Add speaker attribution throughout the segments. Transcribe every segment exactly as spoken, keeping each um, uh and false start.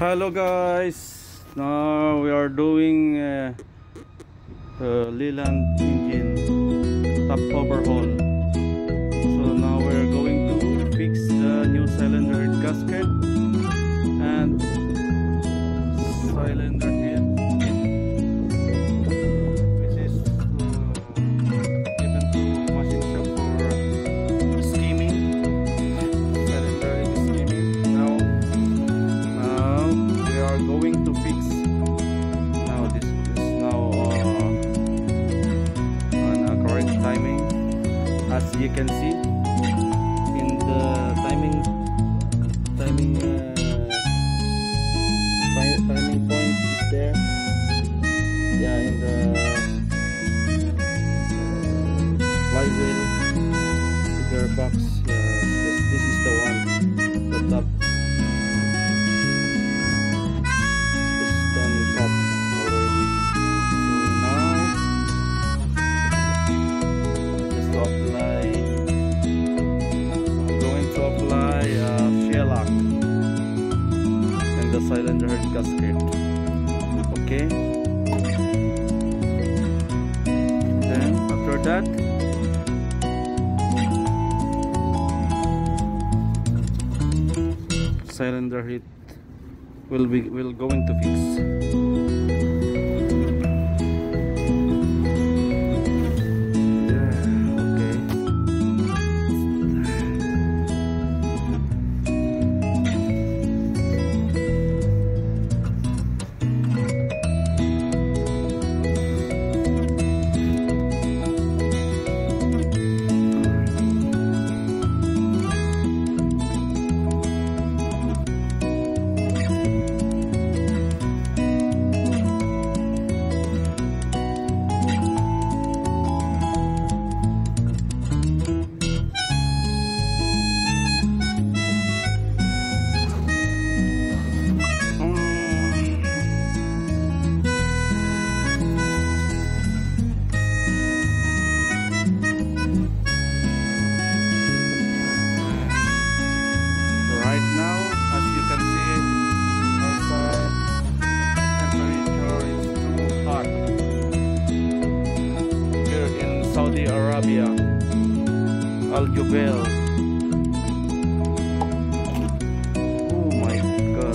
Speaker 1: Hello guys, now we are doing uh, the Leland engine top overhaul. So now we are going to fix the new cylinder head gasket and cylinder head, which is uh, given to machine shop for skimming. Cylinder head skimming. Now we are going to fix. Now this is now uh, on a correct timing, as you can see in the timing timing uh, timing point is there. Yeah, in the uh, flywheel figure box. Uh, this, this is the one, the top. The cylinder head gasket. Okay, then after that cylinder head will be will going to fix. Saudi Arabia, Al Jubail. Oh my God.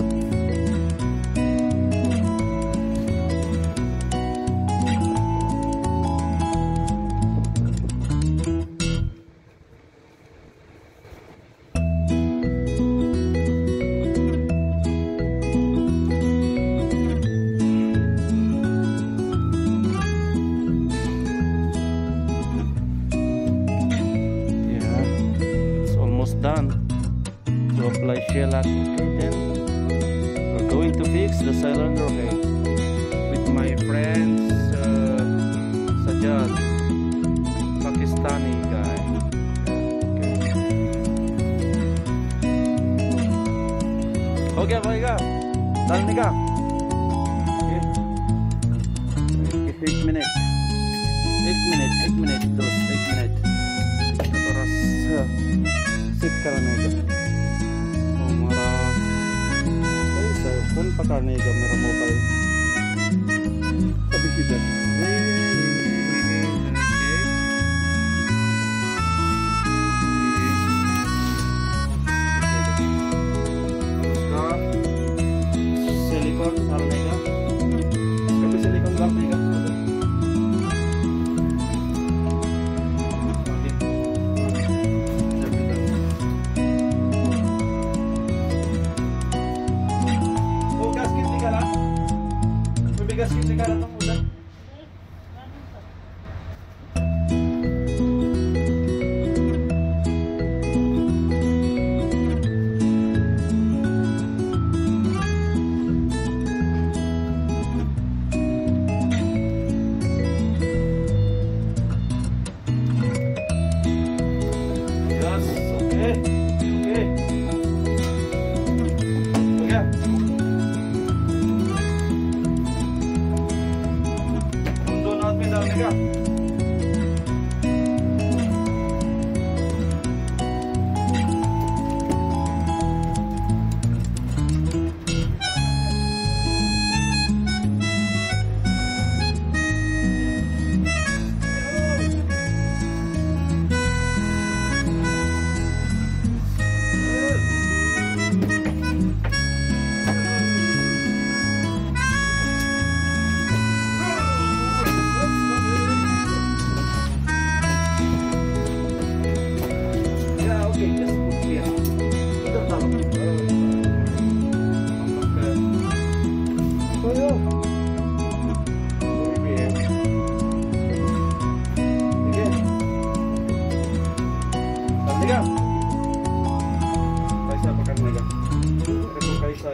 Speaker 1: Done to apply shellac. Okay, then we're going to fix the cylinder head with my friends uh, Sajjad, Pakistani guy. Okay, bhaiga, dalne ka. Okay, एक minute, एक minute, एक minute, दोस्त, एक minute. थोड़ा सा SIP कराने का हमारा ऐसा फोन पकड़ने का मेरा मोबाइल अभी किधर सिलिकॉन डालने का कभी सिलिकॉन डालने का bigas kita kan atau udah gas. Oke, oke, oke. Pedal,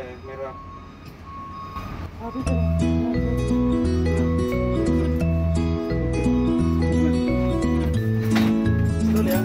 Speaker 1: eh, mira. Slowly, ah.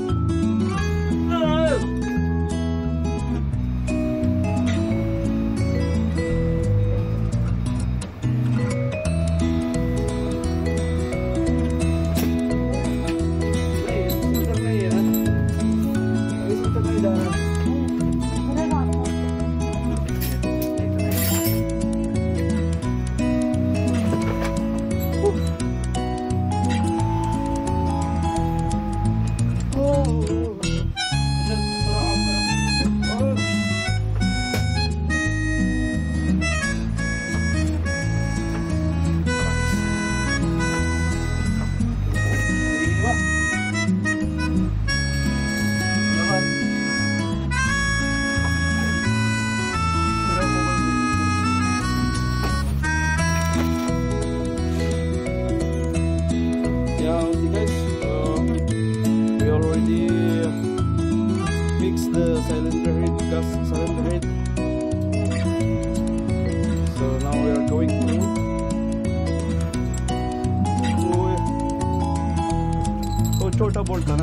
Speaker 1: The cylinder head, gas cylinder head. So now we are going to oh छोटा बोल्ट था ना,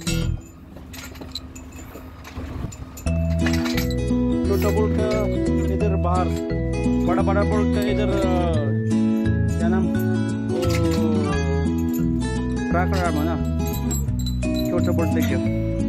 Speaker 1: छोटा बोल्ट का इधर बाहर, बड़ा बड़ा बोल्ट का इधर क्या नाम ट्रैकर आर्म है ना, छोटा बोल्ट देखिए.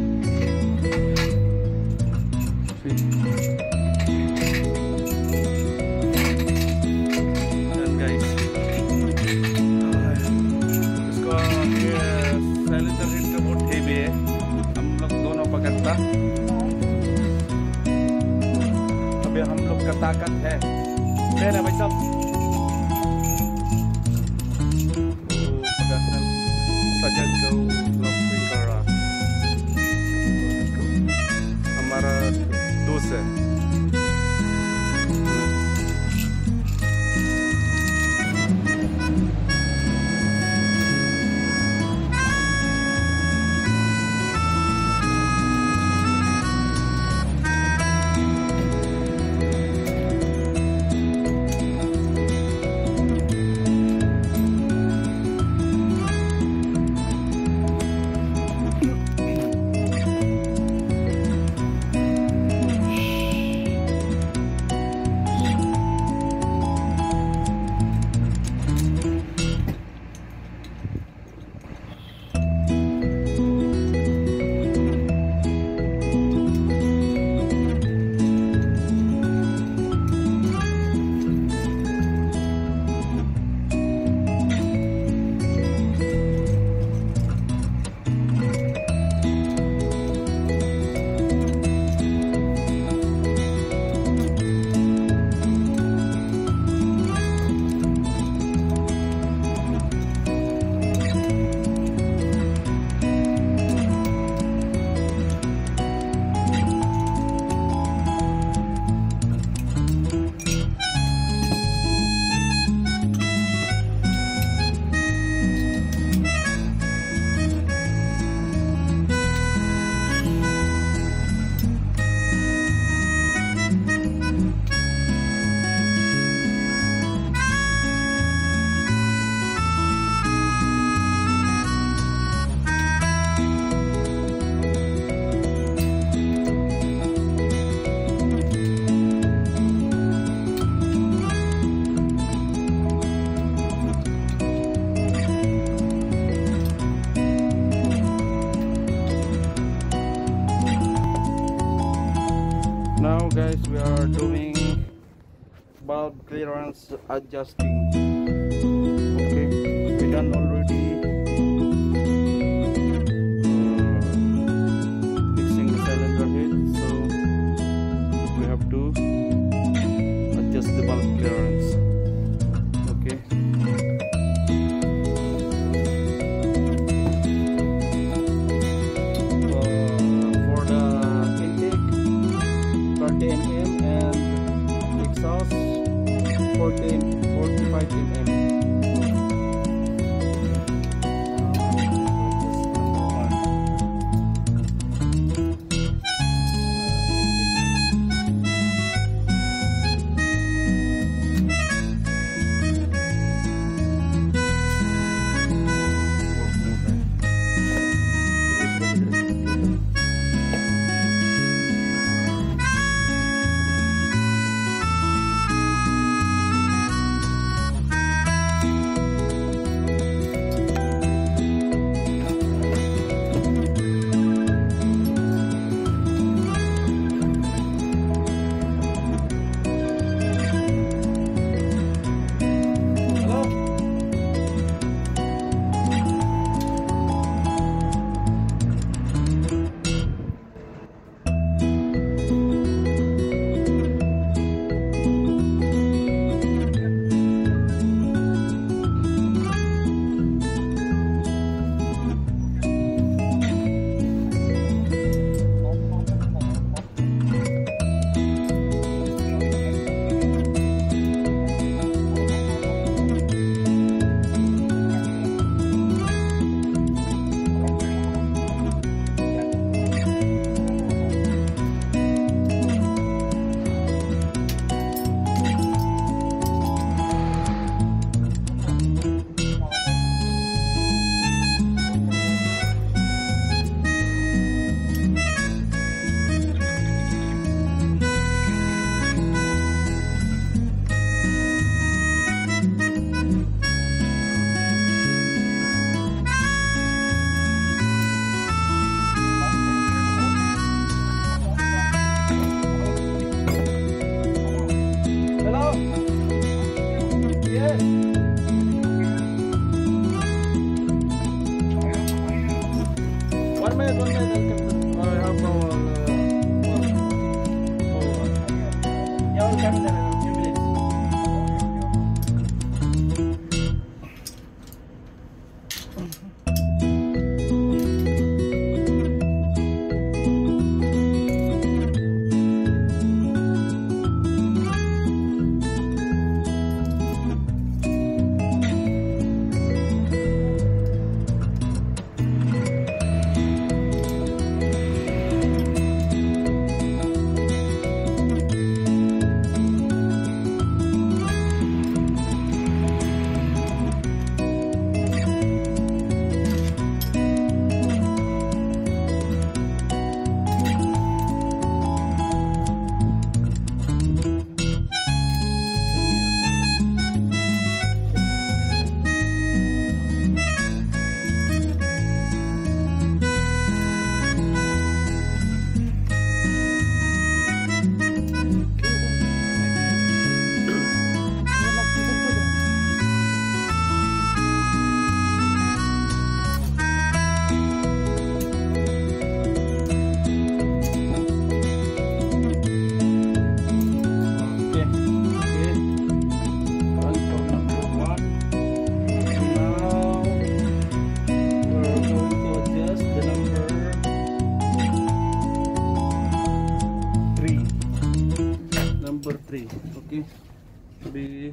Speaker 1: अभी हम लोग का ताकत है मेरा भाई साहब. सजन को हमारा दोस्त है. Now guys, we are doing bulb clearance adjusting. Okay, we done already uh, fixing the cylinder head, so we have to adjust the bulb clearance. Okay. thirty millimeters and exhaust fourteen, forty-five millimeters. Tawag kami na lang, few minutes. Three, okay. B.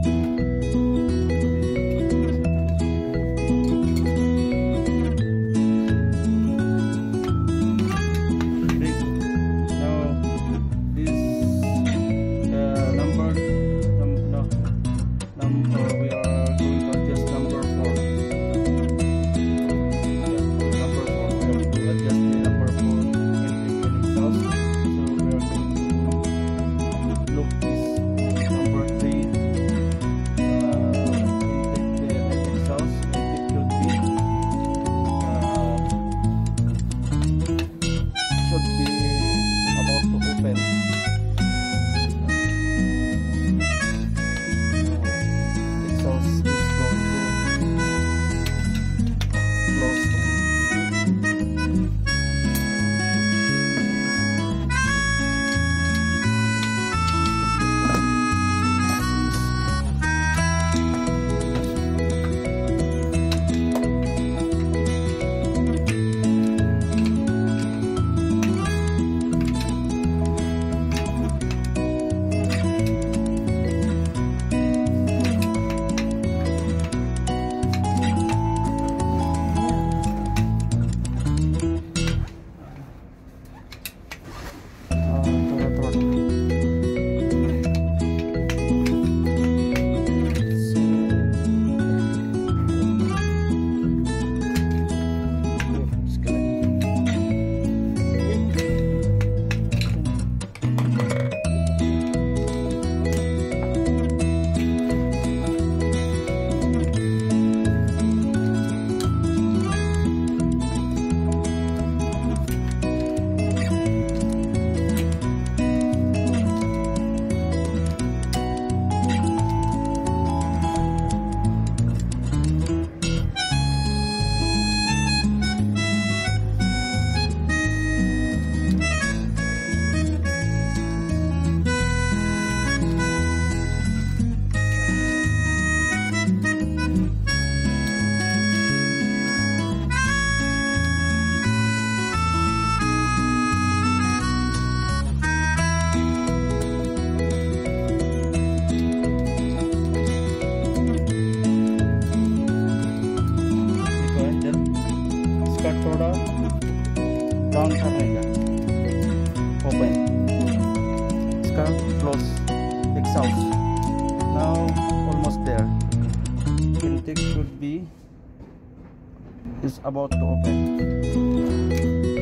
Speaker 1: Down करेगा open इसका close exhaust now almost there intake should be is about to open.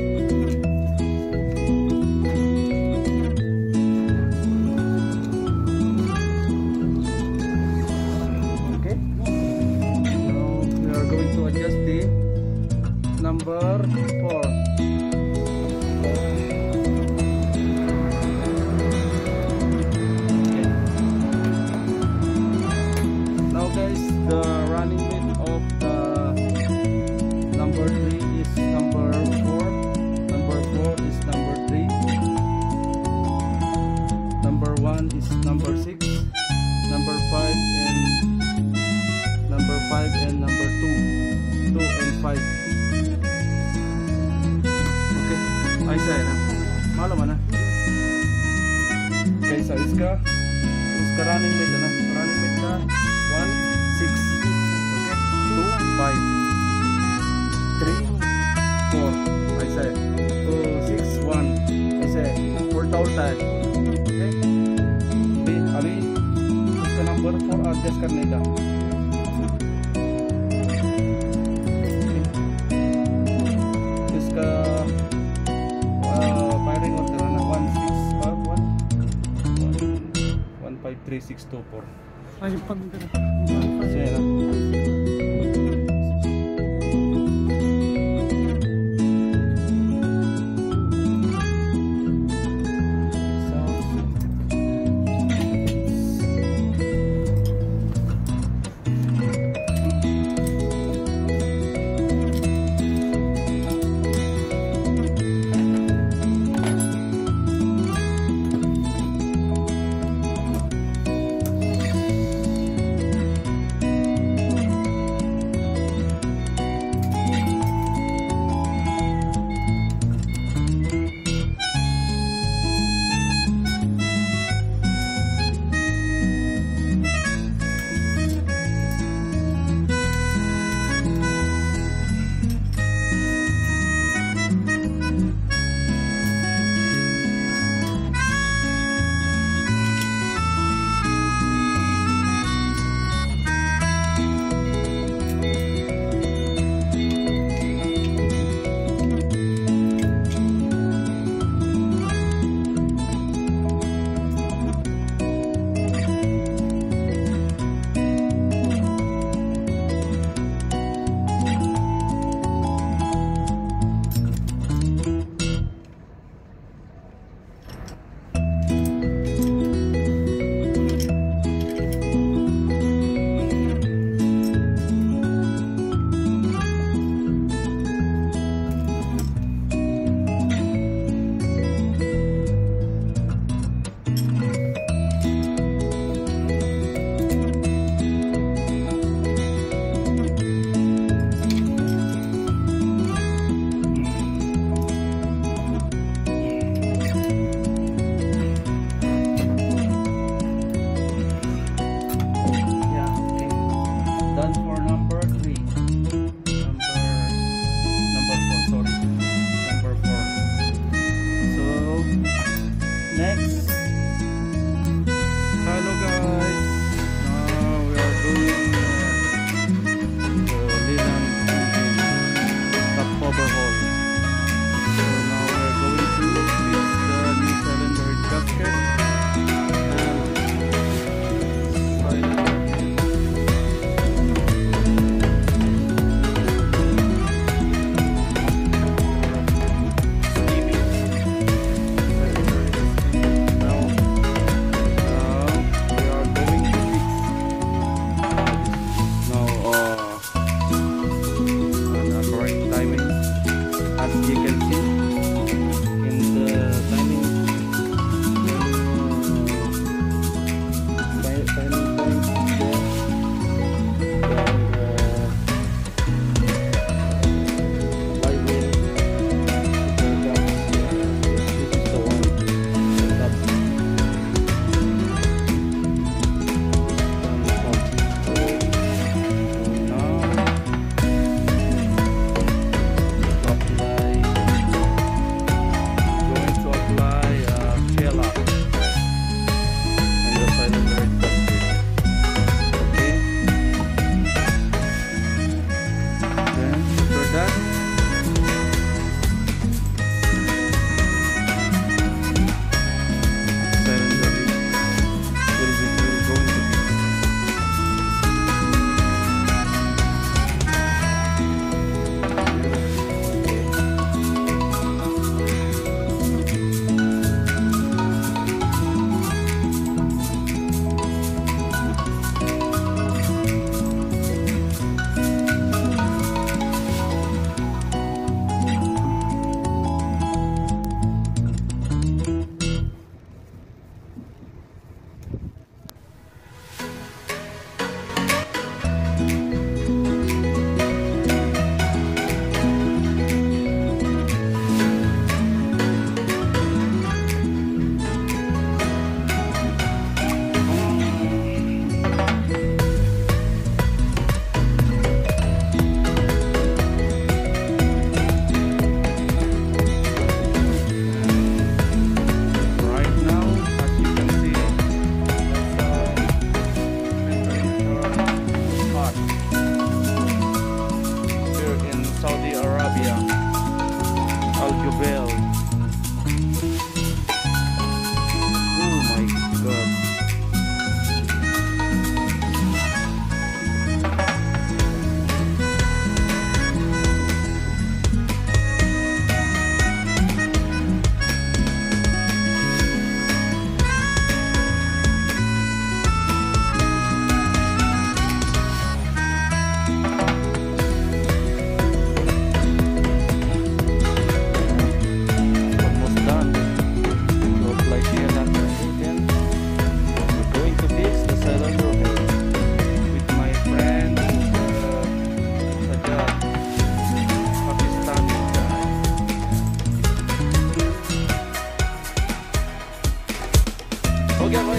Speaker 1: Number four. Okay. Now guys, the running rate of the number three is number four, and number six, number five, and number five and number two, two and five. Okay, ay sa na. Malo man na. Okay, sa iska, iska running mate na. Running mate ka one, six. Okay, two, five, three, four. Ay sa two, six, one. Ay sa four total. Okay. अभी उसका number four adjust करने का इसका firing होता है ना one six one one five three six two four से है ना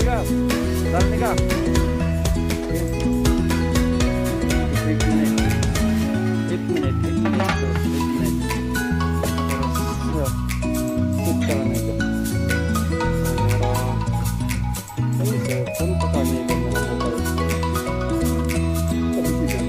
Speaker 1: Dalika. Dalika. Eight minutes. Eight minutes. Eight minutes. Terus eight minutes. Terus ya. Kita lagi. Saya saya pun petani dengan motor. Tapi tidak.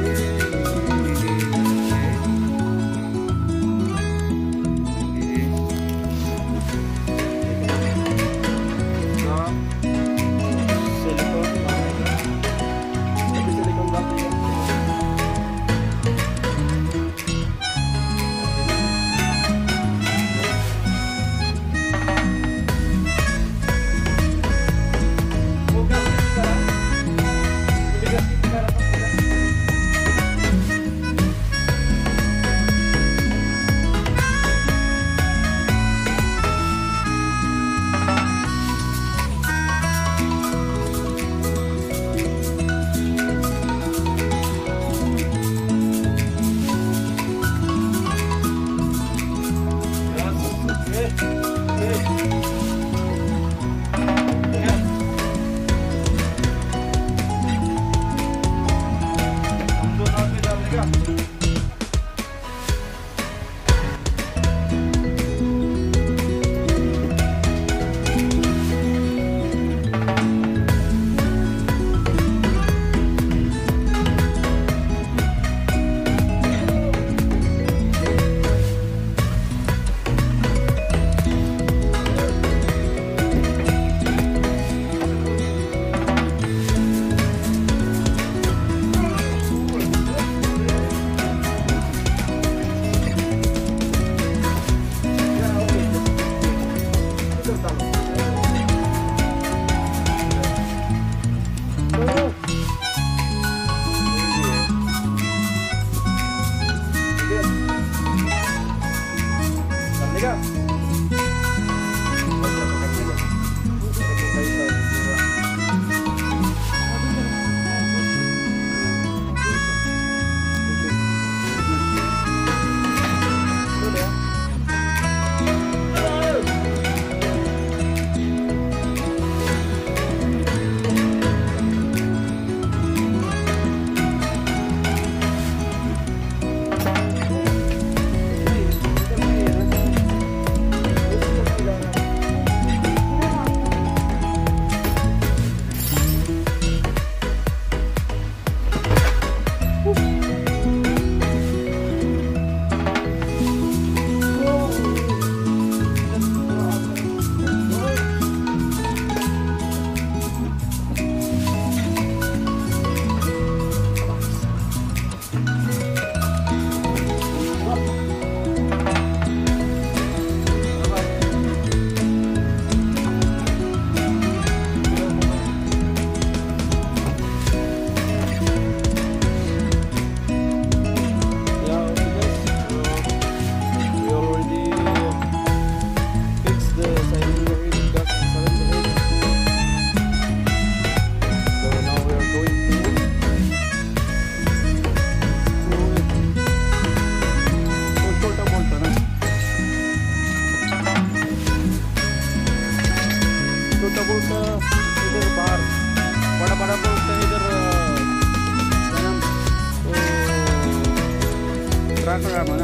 Speaker 1: Tracker mana?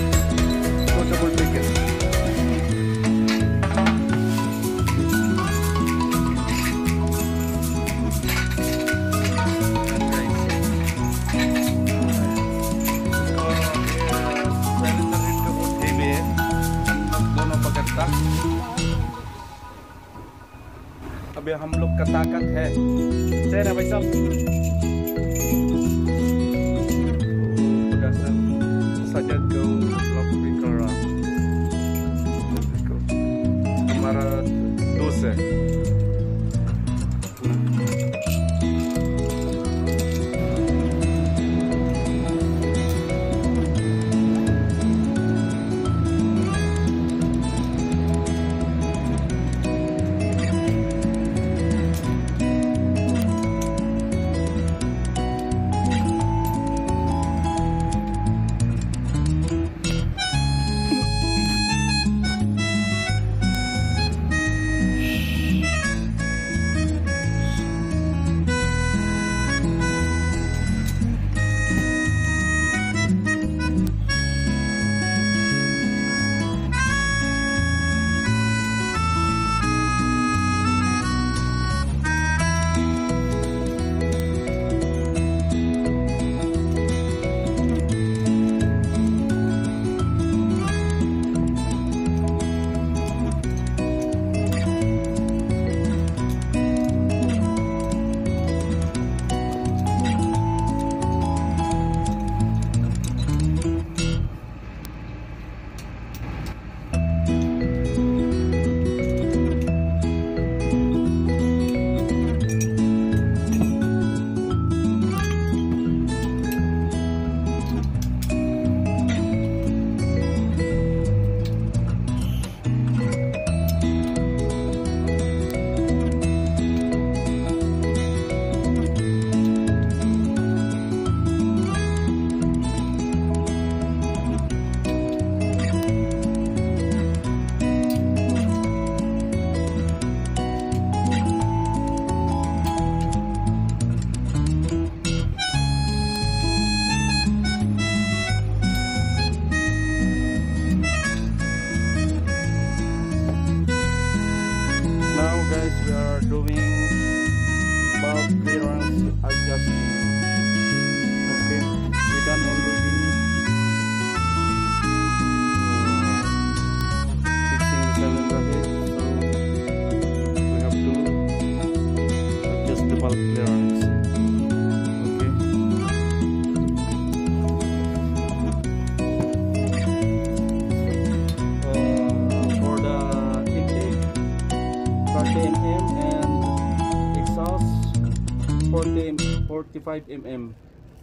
Speaker 1: Portable ticket. अभी हम लोग का ताकत है सही ना भाई साहब सजद को लॉक कर रहा हमारा दोस्त है valve clearance. Okay. Uh, for the intake, thirty millimeters and exhaust forty, forty-five millimeters.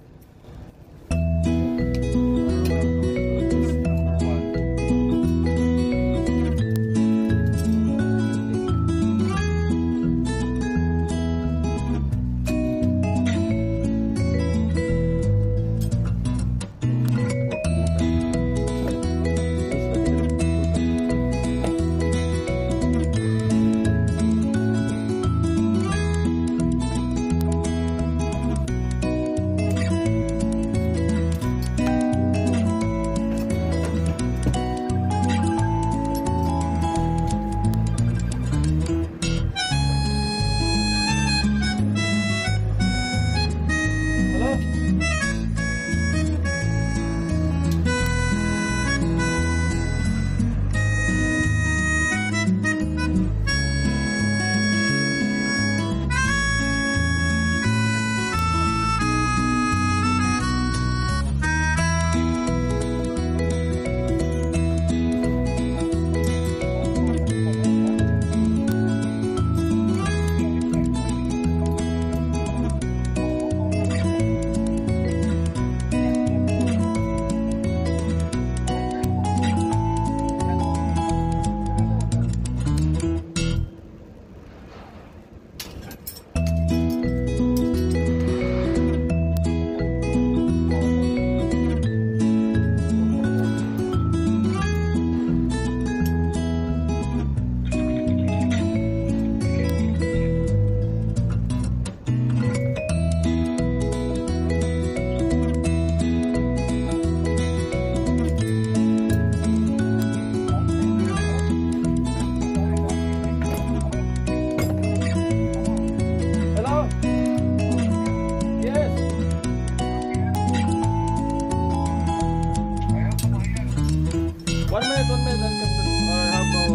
Speaker 1: One minute, one minute, and Captain, or how about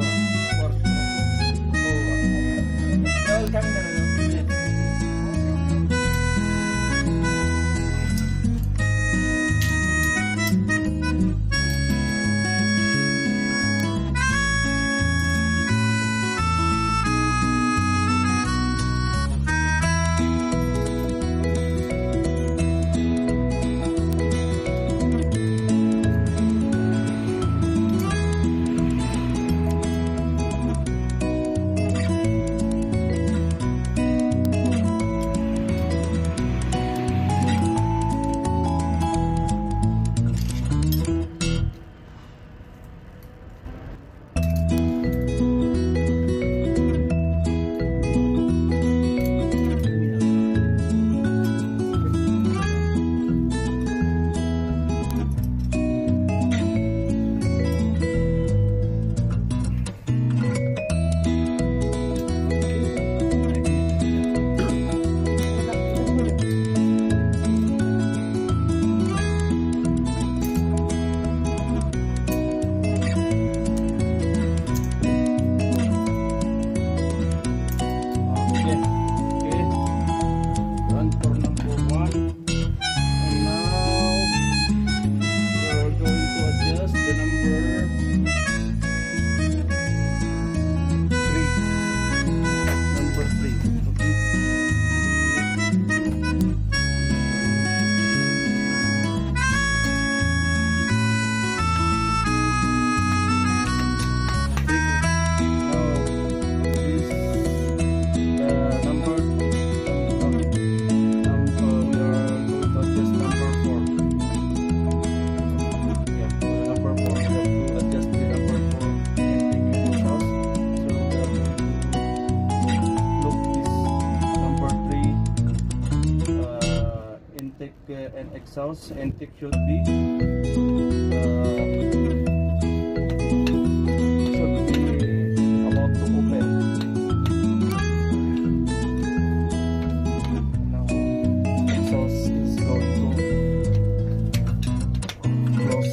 Speaker 1: uh, work? Oh, uh, coming na lang. And exhaust intake should be uh, should be about to open. Now exhaust is going to close.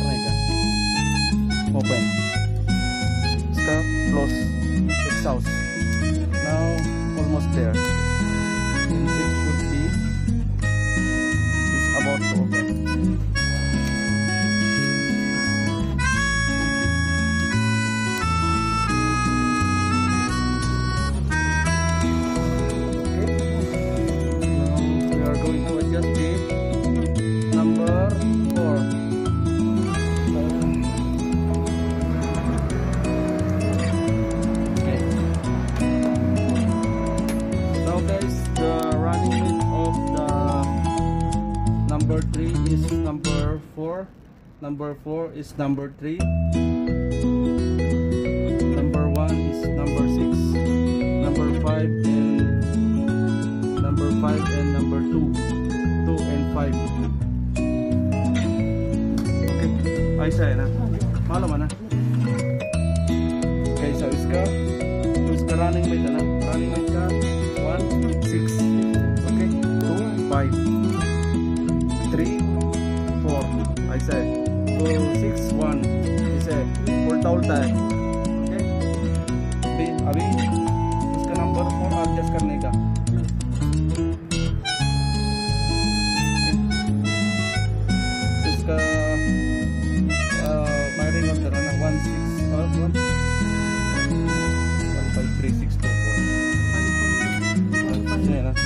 Speaker 1: karnega. Open. Ska close exhaust. Now almost there. And it should be is about to open. Number three is number four. Number four is number three. Number one is number six. Number five and number five and number two. Two and five. Okay. Ay saya na. Malo man na. Okay, so iska. Iska running mate na. Running mate ka. One, six. Okay. Two, five. Three, four. I said two, six, one. I said ulta ulta. Okay. अभी अभी उसका number four adjust करने का. इसका firing of करना ना one six और one one five three six two four. ये ना.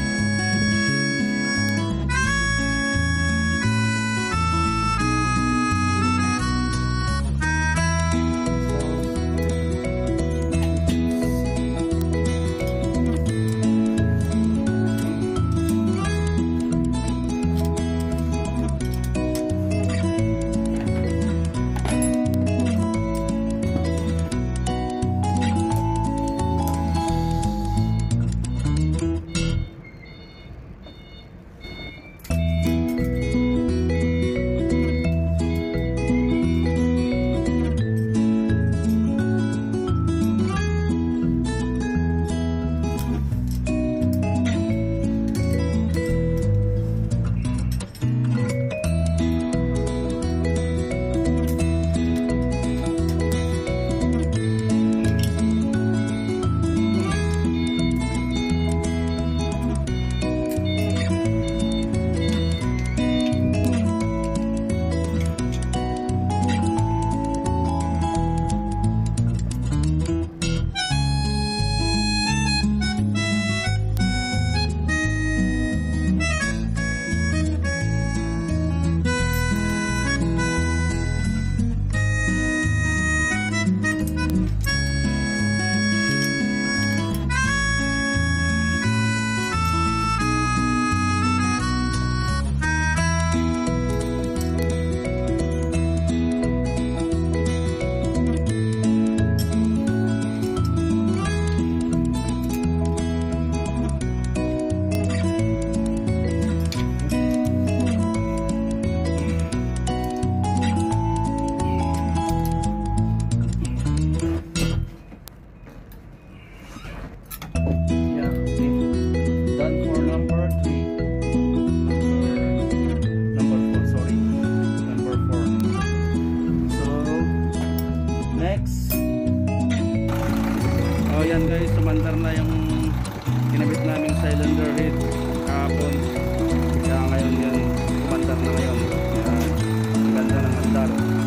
Speaker 1: Ayan guys, sumandar na yung kinabit naming cylinder head kahapon. Kaya ngayon yan, sumandar na ngayon. Ayan, ang ganda ng mandar.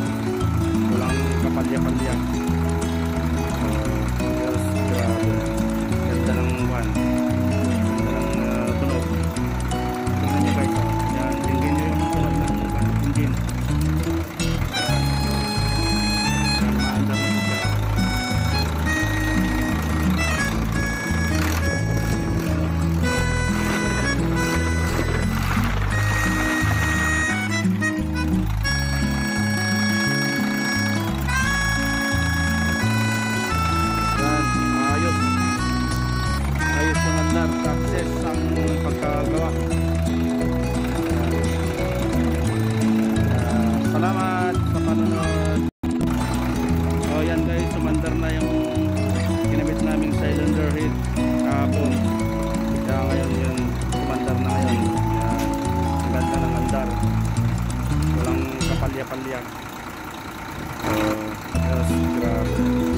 Speaker 1: Walang kapalya-palya. So, yes, grabe. Ganda ng one. Ganda ng uh, tunog. Tingnan nyo guys. Ayan, tingnan nyo yung tunog ng engine. Ayan. Ayan, maandar na siya. Success ang pagkagawa. Uh, salamat sa panonood. So yan guys, sumandar na yung kinabit naming cylinder head kahapon. Kaya ngayon yun, sumandar na ngayon. Yan, ang ganda ng andar. Walang kapal palya-palya. Uh, yes, grabe.